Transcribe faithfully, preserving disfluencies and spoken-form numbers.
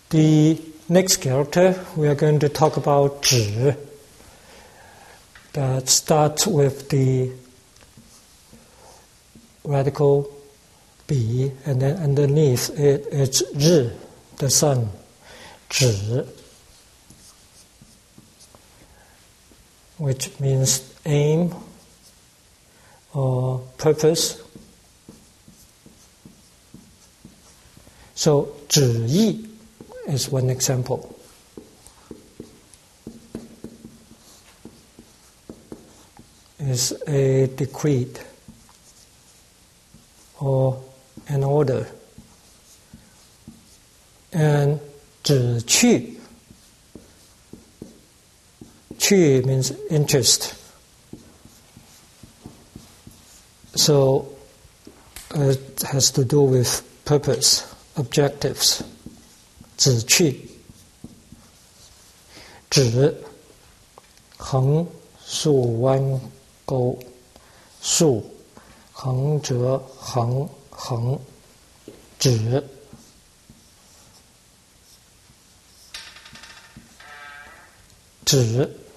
The next character we are going to talk about 止 that starts with the radical B, and then underneath it it's 日, the sun, 止, which means aim or purpose. So 止意 is one example. Is a decree or an order. And 止趣, 趣 means interest. So it has to do with purpose, objectives. 止趣. 止 横竖弯钩, 竖 横折横横, 止. 止